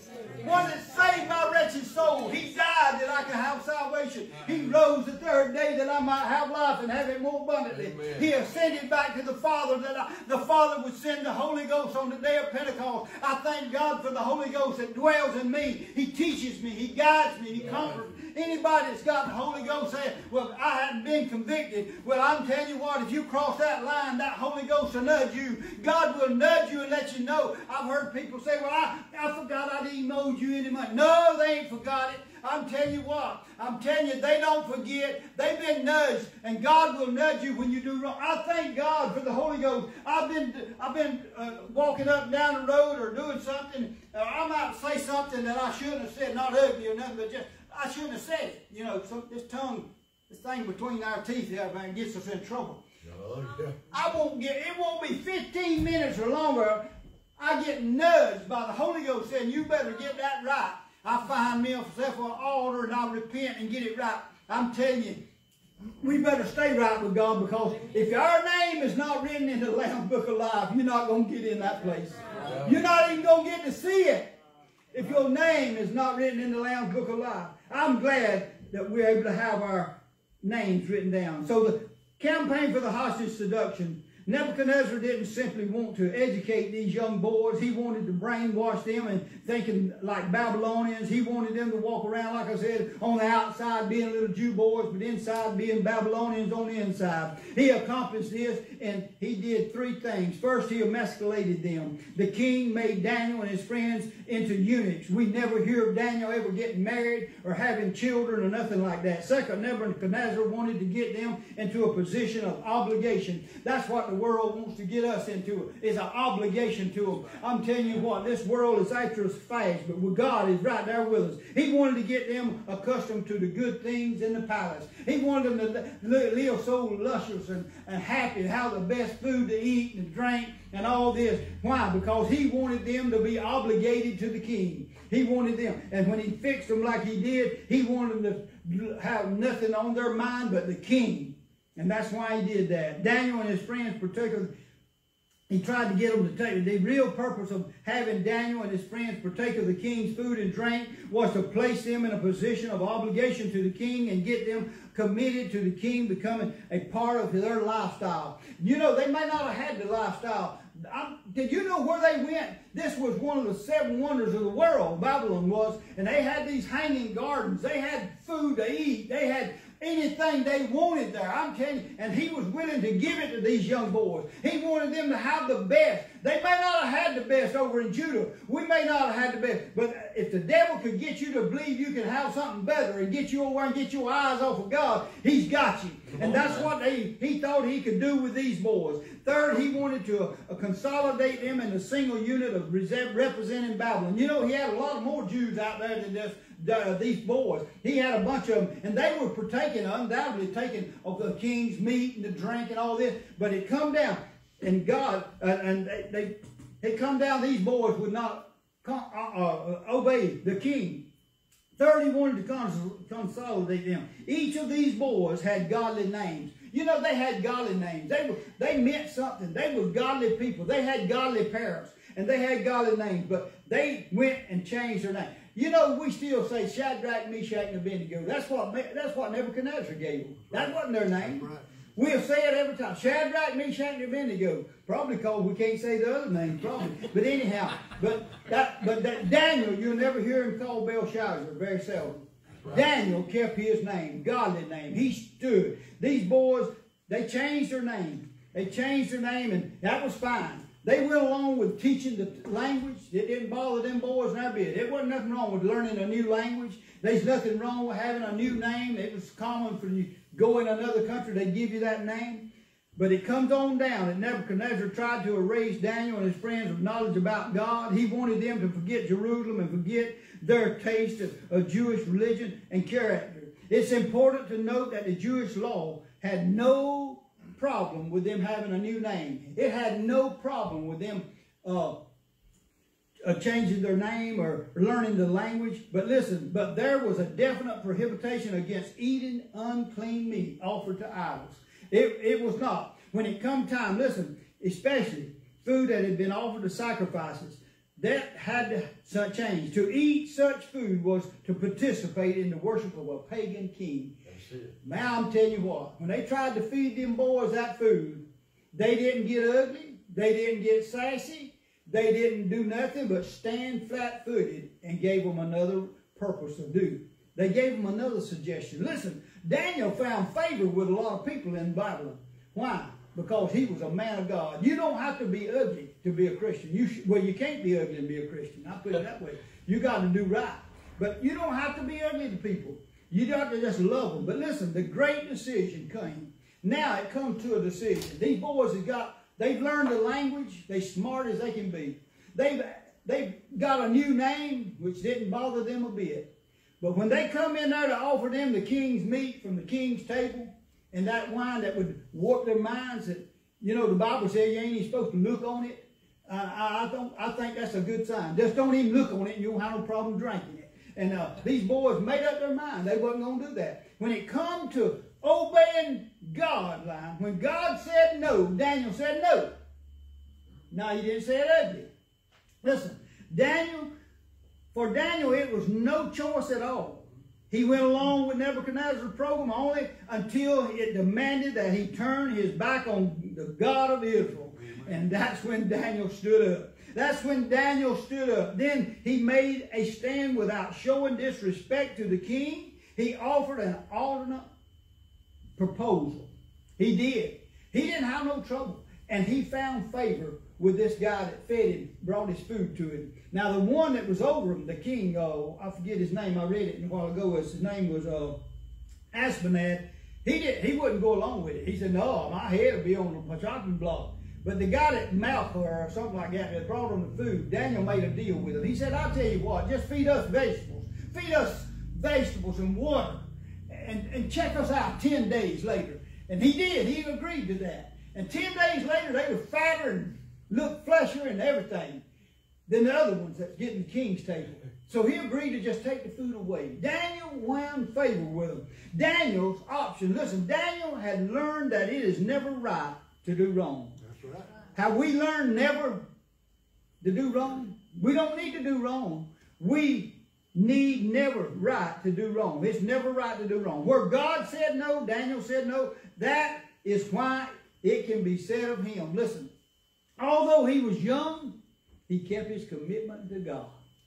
One that saved my wretched soul. He died that I can have salvation. He rose the third day that I might have life and have it more abundantly. Amen. He ascended back to the Father that I, the Father would send the Holy Ghost on the day of Pentecost. I thank God for the Holy Ghost that dwells in me. He teaches me. He guides me. He comforts me. Anybody that's got the Holy Ghost saying, well, I hadn't been convicted. Well, I'm telling you what, if you cross that line, that Holy Ghost will nudge you. God will nudge you and let you know. I've heard people say, well, I, I forgot I didn't owe you any money. No, they ain't forgot it. I'm telling you what, I'm telling you, they don't forget. They've been nudged, and God will nudge you when you do wrong. I thank God for the Holy Ghost. I've been, I've been uh, walking up and down the road or doing something. Uh, I might say something that I shouldn't have said, not ugly or nothing, but just, I shouldn't have said it. You know, so this tongue, this thing between our teeth here, man, gets us in trouble. Oh, yeah. I won't get, it won't be fifteen minutes or longer. I get nudged by the Holy Ghost saying, you better get that right. I find myself an altar and I repent and get it right. I'm telling you, we better stay right with God, because if our name is not written in the Lamb's Book of Life, you're not going to get in that place. You're not even going to get to see it if your name is not written in the Lamb's Book of Life. I'm glad that we're able to have our names written down. So the campaign for the hostage seduction, Nebuchadnezzar didn't simply want to educate these young boys. He wanted to brainwash them and thinking like Babylonians. He wanted them to walk around, like I said, on the outside being little Jew boys, but inside being Babylonians on the inside. He accomplished this, and he did three things. First, he emasculated them. The king made Daniel and his friends into eunuchs. We never hear of Daniel ever getting married or having children or nothing like that. Second, Nebuchadnezzar wanted to get them into a position of obligation. That's what the world wants to get us into. It's an obligation to them. I'm telling you what, this world is after us fast, but God is right there with us. He wanted to get them accustomed to the good things in the palace. He wanted them to live so luscious and, and happy, have the best food to eat and drink and all this. Why? Because he wanted them to be obligated to the king. He wanted them. And when he fixed them like he did, he wanted them to have nothing on their mind but the king. And that's why he did that. Daniel and his friends particularly, he tried to get them to take, the real purpose of having Daniel and his friends partake of the king's food and drink was to place them in a position of obligation to the king and get them committed to the king, becoming a part of their lifestyle. You know, they may not have had the lifestyle. I'm, did you know where they went? This was one of the seven wonders of the world, Babylon was, and they had these hanging gardens. They had food to eat. They had anything they wanted there. I'm telling you, and he was willing to give it to these young boys. He wanted them to have the best. They may not have had the best over in Judah. We may not have had the best. But if the devil could get you to believe you can have something better and get you over and get your eyes off of God, he's got you. And that's what they, he thought he could do with these boys. Third, he wanted to uh, consolidate them in a single unit of representing Babylon. You know, he had a lot of more Jews out there than just uh, these boys. He had a bunch of them, and they were partaking, undoubtedly taking of the king's meat and the drink and all this. But it come down, and God, uh, and they, they, it come down, these boys would not con uh, uh, obey the king. Third, he wanted to cons consolidate them. Each of these boys had godly names. You know, they had godly names. They were, they meant something. They were godly people. They had godly parents, and they had godly names. But they went and changed their name. You know, we still say Shadrach, Meshach, and Abednego. That's what that's what Nebuchadnezzar gave them. That wasn't their name. Right. We'll say it every time. Shadrach, Meshach, and Abednego. Probably because we can't say the other names, probably. But anyhow, but that, but that Daniel, you'll never hear him called Belshazzar, very seldom. Right. Daniel kept his name, godly name. He stood. These boys, they changed their name. They changed their name, and that was fine. They went along with teaching the language. It didn't bother them boys not a bit. There wasn't nothing wrong with learning a new language. There's nothing wrong with having a new name. It was common for you go in another country, they give you that name. But it comes on down that Nebuchadnezzar tried to erase Daniel and his friends of knowledge about God. He wanted them to forget Jerusalem and forget their taste of, of Jewish religion and character. It's important to note that the Jewish law had no problem with them having a new name. It had no problem with them uh, uh, changing their name or learning the language. But listen, but there was a definite prohibition against eating unclean meat offered to idols. It, it was not. When it come time, listen, especially food that had been offered to sacrifices, that had to change. To eat such food was to participate in the worship of a pagan king. That's it. Now I'm telling you what, when they tried to feed them boys that food, they didn't get ugly, they didn't get sassy, they didn't do nothing but stand flat-footed and gave them another purpose to do. They gave them another suggestion. Listen, Daniel found favor with a lot of people in Babylon. Why? Because he was a man of God. You don't have to be ugly to be a Christian. You should, well, you can't be ugly and be a Christian. I'll put it that way. You got to do right. But you don't have to be ugly to people. You got to just love them. But listen, the great decision came. Now it comes to a decision. These boys have got, they've learned the language. They're smart as they can be. They've, they've got a new name, which didn't bother them a bit. But when they come in there to offer them the king's meat from the king's table, and that wine that would warp their minds, that, you know, the Bible says you ain't even supposed to look on it. Uh, I, I, don't, I think that's a good sign. Just don't even look on it and you won't have no problem drinking it. And uh, these boys made up their mind. They wasn't going to do that. When it come to obeying God, line, when God said no, Daniel said no. No, he didn't say it ugly. Listen, Daniel, for Daniel, it was no choice at all. He went along with Nebuchadnezzar's program only until it demanded that he turn his back on the God of Israel. And that's when Daniel stood up. That's when Daniel stood up. Then he made a stand without showing disrespect to the king. He offered an alternate proposal. He did. He didn't have no trouble. And he found favor with this guy that fed him, brought his food to him. Now, the one that was over him, the king, uh, I forget his name, I read it a while ago, his name was uh, Aspenad. He, did, he wouldn't go along with it. He said, no, my head will be on the chopping block. But the guy that Malchor or something like that that brought him the food, Daniel made a deal with him. He said, I'll tell you what, just feed us vegetables. Feed us vegetables and water. And, and check us out ten days later. And he did. He agreed to that. And ten days later, they were fatter and looked fleshier and everything than the other ones that's getting the king's table. So he agreed to just take the food away. Daniel wound favor with him. Daniel's option. Listen, Daniel had learned that it is never right to do wrong. That's right. Have we learned never to do wrong? We don't need to do wrong. We need never right to do wrong. It's never right to do wrong. Where God said no, Daniel said no, that is why it can be said of him. Listen, although he was young, he kept his commitment to God.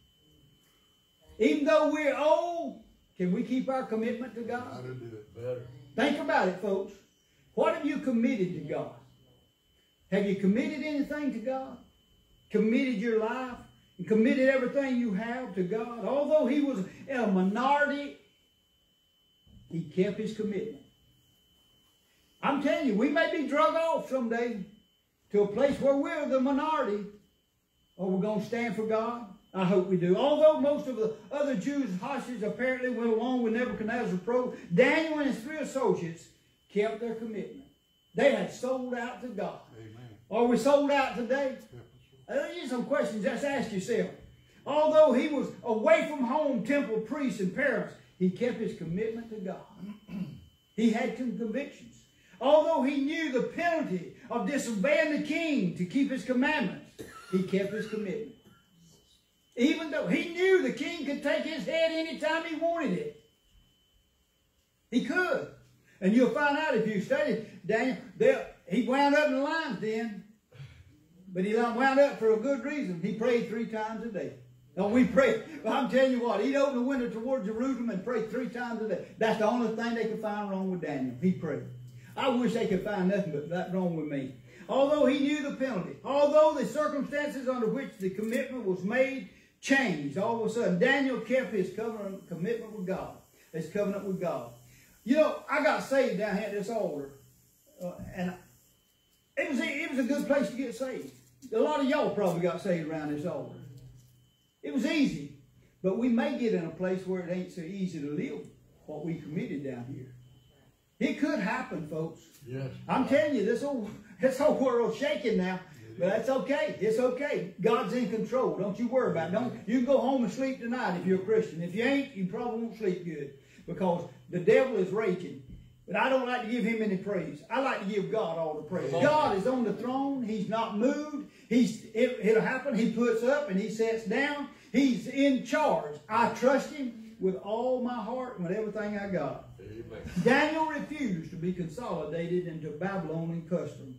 Even though we're old, can we keep our commitment to God? How to do it better. Think about it, folks. What have you committed to God? Have you committed anything to God? Committed your life? And committed everything you have to God? Although he was in a minority, he kept his commitment. I'm telling you, we may be drug off someday to a place where we're the minority. Are we going to stand for God? I hope we do. Although most of the other Jews hostages apparently went along with Nebuchadnezzar's program, Daniel and his three associates kept their commitment. They had sold out to God. Amen. Are we sold out today? Uh, here's some questions. Just ask yourself. Although he was away from home, temple priests and parents, he kept his commitment to God. He had some convictions. Although he knew the penalty of disobeying the king to keep his commandments, he kept his commitment. Even though he knew the king could take his head anytime he wanted it. He could. And you'll find out if you study Daniel, he wound up in the lion's den. But he wound up for a good reason. He prayed three times a day. No, we pray. Well, I'm telling you what, he'd open the window toward Jerusalem and pray three times a day. That's the only thing they could find wrong with Daniel. He prayed. I wish they could find nothing but that wrong with me. Although he knew the penalty, although the circumstances under which the commitment was made changed, all of a sudden Daniel kept his covenant commitment with God. His covenant with God. You know, I got saved down here at this altar, uh, and It was, it was a good place to get saved. A lot of y'all probably got saved around this altar. It was easy. But we may get in a place where it ain't so easy to live what we committed down here. It could happen, folks. Yes. I'm telling you, this whole, this whole world's shaking now. But that's okay. It's okay. God's in control. Don't you worry about it. Don't, you can go home and sleep tonight if you're a Christian. If you ain't, you probably won't sleep good. Because the devil is raging. But I don't like to give him any praise. I like to give God all the praise. God is on the throne. He's not moved. He's, it, it'll happen. He puts up and he sets down. He's in charge. I trust him with all my heart and with everything I got. Amen. Daniel refused to be consolidated into Babylonian custom.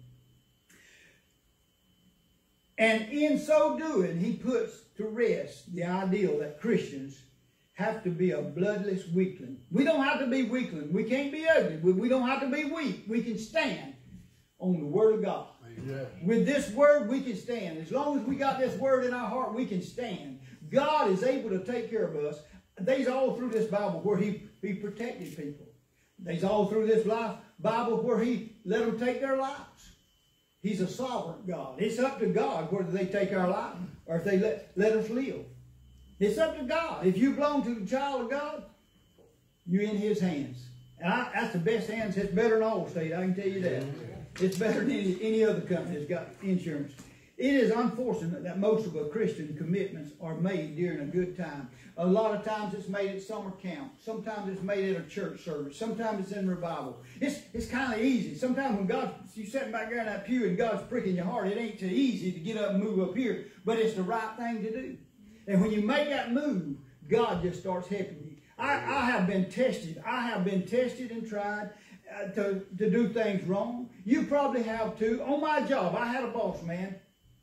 And in so doing, he puts to rest the ideal that Christians have to be a bloodless weakling. We don't have to be weakling. We can't be ugly. We, we don't have to be weak. We can stand on the Word of God. Yeah. With this Word, we can stand. As long as we got this Word in our heart, we can stand. God is able to take care of us. There's all through this Bible where he, he protected people. There's all through this life, Bible where he let them take their lives. He's a sovereign God. It's up to God whether they take our life or if they let, let us live. It's up to God. If you belong to the child of God, you're in his hands. And I, that's the best hands. It's better than Allstate, I can tell you that. It's better than any, any other company that's got insurance. It is unfortunate that most of our Christian commitments are made during a good time. A lot of times it's made at summer camp. Sometimes it's made at a church service. Sometimes it's in revival. It's, it's kind of easy. Sometimes when God, you're sitting back there in that pew and God's pricking your heart, it ain't too easy to get up and move up here, but it's the right thing to do. And when you make that move, God just starts helping you. I, I have been tested. I have been tested and tried uh, to, to do things wrong. You probably have too. On my job, I had a boss man.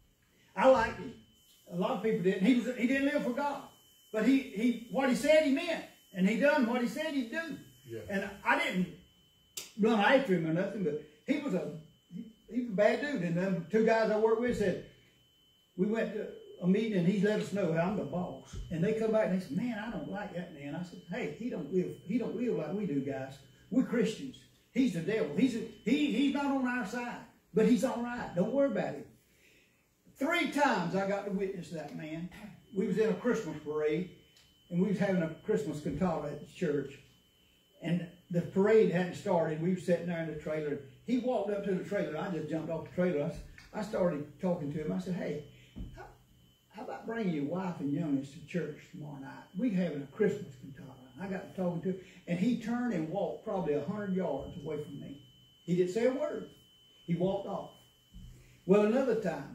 I liked him. A lot of people didn't. He was he didn't live for God. But he, he what he said he meant. And he done what he said he'd do. Yeah. And I didn't run after him or nothing, but he was a he, he was a bad dude. And them two guys I worked with said, we went to a meeting and he let us know I'm the boss. And they come back and they said, man, I don't like that man. I said, hey, he don't live, he don't live like we do, guys. We're Christians. He's the devil. He's a, he he's not on our side. But he's all right. Don't worry about him. Three times I got to witness that man. We was in a Christmas parade, and we was having a Christmas cantata at the church. And the parade hadn't started. We were sitting there in the trailer. He walked up to the trailer. I just jumped off the trailer. I, I started talking to him. I said, hey, how, how about bringing your wife and youngest to church tomorrow night? We having a Christmas cantata. I got to talking to him, and he turned and walked probably a hundred yards away from me. He didn't say a word. He walked off. Well, another time,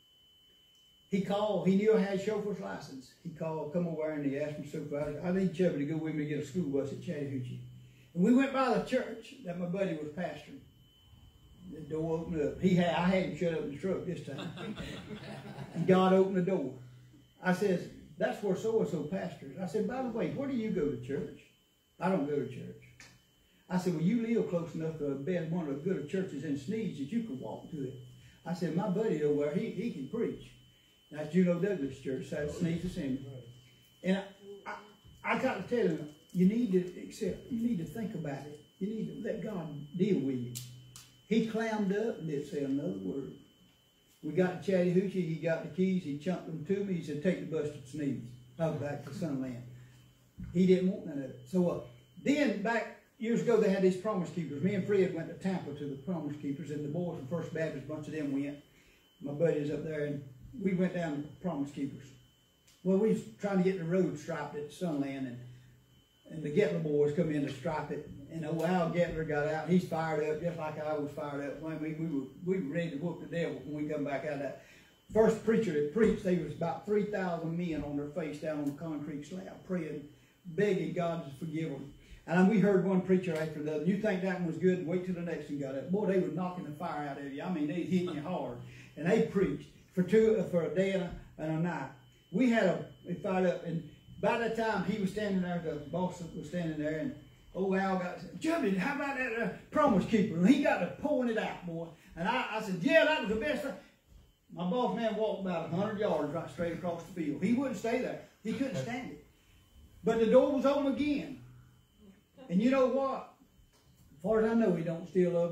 he called, he knew I had a chauffeur's license. He called, come over and he asked me supervisor, I need Chubby to go with me to get a school bus at Chattahoochee. And we went by the church that my buddy was pastoring. The door opened up. He had, I had him shut up in the truck this time. And God opened the door. I says, that's where so-and-so pastors. I said, by the way, where do you go to church? I don't go to church. I said, well, you live close enough to be one of the good churches in Sneeds that you could walk to it. I said, my buddy over there, he, he can preach. That's Juno Douglas Church, that's Sneeds Assembly. And I, I, I got to tell you, you need to accept, you need to think about it. You need to let God deal with you. He clammed up and didn't say another word. We got to Chattahoochee, he got the keys, he chunked them to me, he said, take the bus to Sneeds. I was back to Sunland. He didn't want none of it. So uh, then, back years ago, they had these Promise Keepers. Me and Fred went to Tampa to the Promise Keepers, and the boys from First Baptist, a bunch of them went. My buddies up there, and we went down to Promise Keepers. Well, we was trying to get the road striped at Sunland, and, and the Gettler boys come in to stripe it. And old Al Gettler got out. He's fired up just like I was fired up. When we, we, were, we were ready to whoop the devil when we come back out of that. First preacher that preached, there was about three thousand men on their face down on the concrete slab praying, begging God to forgive them. And we heard one preacher after the other. You think that one was good, wait till the next one got up. Boy, they were knocking the fire out of you. I mean, they hitting you hard. And they preached for two for a day and a, and a night. We had a, we fired up, and by that time he was standing there, the boss was standing there, and old Al got, Chubby, how about that uh, Promise Keeper? And he got to pulling it out, boy. And I, I said, yeah, that was the best thing. My boss man walked about a hundred yards right straight across the field. He wouldn't stay there. He couldn't stand it. But the door was open again. And you know what? As far as I know, he don't still love,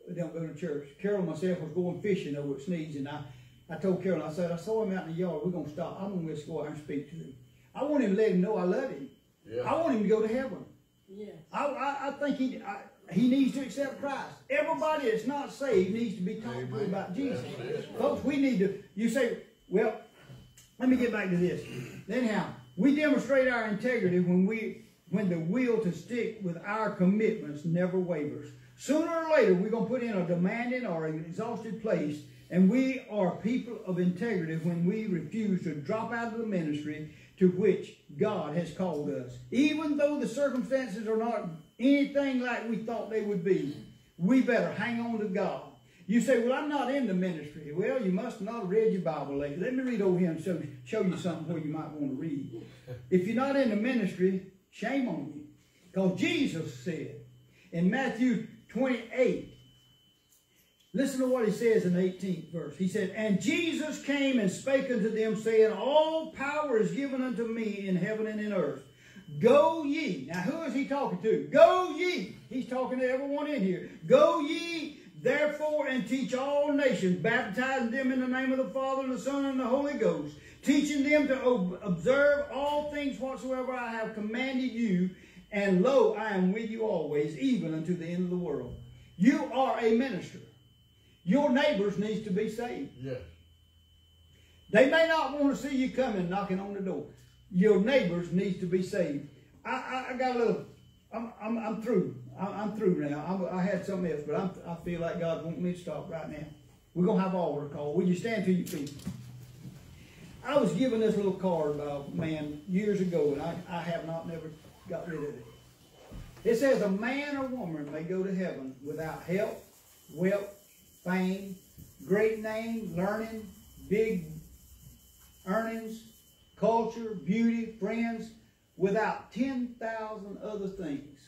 don't go to church. Carol and myself was going fishing over at Sneed's, and I, I told Carol, I said, I saw him out in the yard. We're gonna stop. I'm gonna just go out and speak to him. I want him to let him know I love him. Yeah. I want him to go to heaven. Yes. I, I, I think he I, he needs to accept Christ. Everybody that's not saved needs to be talked to about Jesus. Folks, we need to. You say, well, let me get back to this. Anyhow, we demonstrate our integrity when we when the will to stick with our commitments never wavers. Sooner or later, we're going to put in a demanding or an exhausted place, and we are people of integrity when we refuse to drop out of the ministry to which God has called us. Even though the circumstances are not anything like we thought they would be, we better hang on to God. You say, well, I'm not in the ministry. Well, you must not have read your Bible lately. Let me read over here and show, show you something where you might want to read. If you're not in the ministry, shame on you. Because Jesus said in Matthew twenty-eight, listen to what he says in the eighteenth verse. He said, and Jesus came and spake unto them, saying, all power is given unto me in heaven and in earth. Go ye. Now, who is he talking to? Go ye. He's talking to everyone in here. Go ye, therefore, and teach all nations, baptizing them in the name of the Father, and the Son, and the Holy Ghost, teaching them to observe all things whatsoever I have commanded you. And lo, I am with you always, even unto the end of the world. You are a minister. Your neighbors need to be saved. Yes. They may not want to see you coming knocking on the door. Your neighbors need to be saved. I, I, I got a little, I'm, I'm, I'm through. I'm, I'm through now. I'm, I had something else, but I'm, I feel like God wants me to stop right now. We're going to have altar call. Will you stand to your feet? I was given this little card by a man years ago, and I, I have not never got rid of it. It says, a man or woman may go to heaven without health, wealth, fame, great name, learning, big earnings, culture, beauty, friends, without ten thousand other things.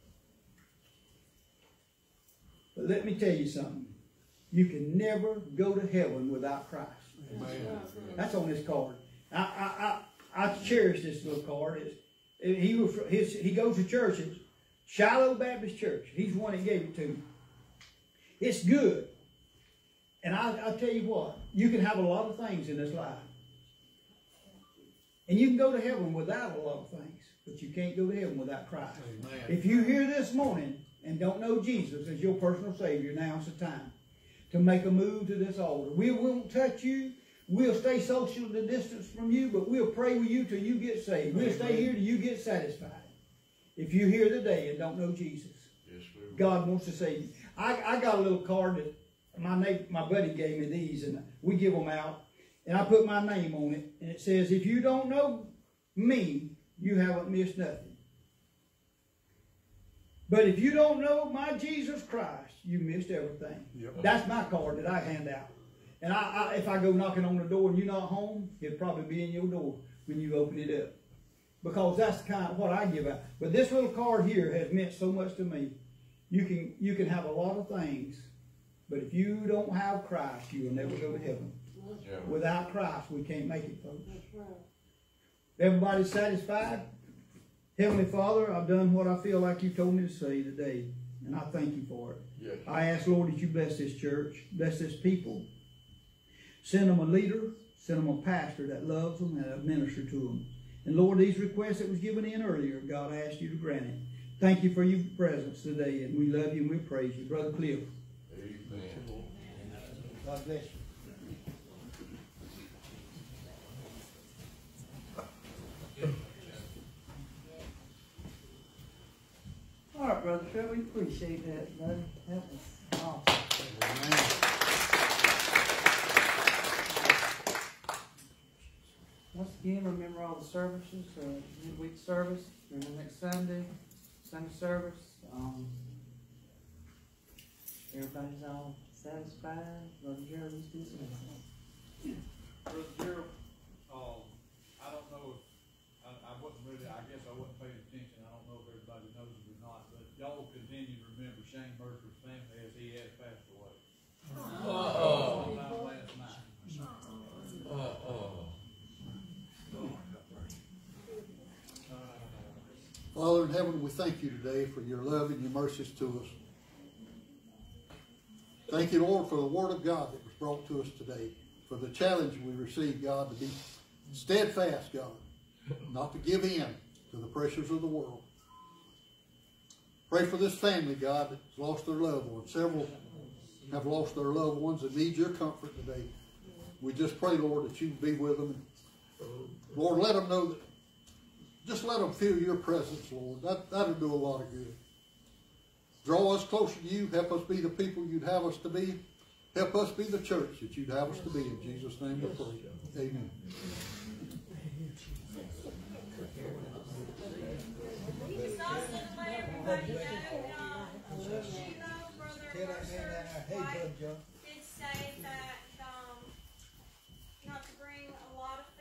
But let me tell you something. You can never go to heaven without Christ. Amen. That's on this card. I, I, I, I cherish this little card. It's, it, he, was, his, he goes to churches, Shiloh Baptist Church. He's the one that gave it to me. It's good. And I, I'll tell you what, you can have a lot of things in this life. And you can go to heaven without a lot of things, but you can't go to heaven without Christ. Amen. If you're here this morning and don't know Jesus as your personal Savior, now's the time to make a move to this altar. We won't touch you. We'll stay social distance from you, but we'll pray with you till you get saved. We'll stay here till you get satisfied. If you're here today and don't know Jesus, yes, God wants to save you. I, I got a little card that my neighbor, my buddy gave me these, and we give them out. And I put my name on it, and it says, if you don't know me, you haven't missed nothing. But if you don't know my Jesus Christ, you missed everything. Yep. That's my card that I hand out. And I, I, if I go knocking on the door and you're not home, it'll probably be in your door when you open it up. Because that's kind of what I give out. But this little card here has meant so much to me. You can, you can have a lot of things, but if you don't have Christ, you will never go to heaven. Yeah. Without Christ, we can't make it, folks. That's right. Everybody satisfied? Heavenly Father, I've done what I feel like you told me to say today, and I thank you for it. Yes. I ask, Lord, that you bless this church, bless this people. Send them a leader, send them a pastor that loves them and that minister to them. And Lord, these requests that was given in earlier, God, I ask you to grant it. Thank you for your presence today, and we love you and we praise you. Brother Cliff. Amen. God bless you. All right, Brother Trevor, we appreciate that, buddy. That was awesome. Amen. Once again, remember all the services, uh, midweek service, remember next Sunday, Sunday service. Um, everybody's all satisfied. Brother Gerald, let's do something. Brother Gerald, uh, I don't know if, I, I wasn't really, I guess I wasn't paying attention. I don't know if everybody knows it or not, but y'all will continue to remember Shane Mercer's family as he has passed away. Uh-oh. Last night. Uh-oh. Father in heaven, we thank you today for your love and your mercies to us. Thank you, Lord, for the word of God that was brought to us today, for the challenge we received, God, to be steadfast, God, not to give in to the pressures of the world. Pray for this family, God, that's lost their loved ones. Several have lost their loved ones and need your comfort today. We just pray, Lord, that you be with them. Lord, let them know that, just let them feel your presence, Lord. That, that'll do a lot of good. Draw us closer to you. Help us be the people you'd have us to be. Help us be the church that you'd have us to be. In Jesus' name we pray. Amen. Tell that man that I hate Bud John.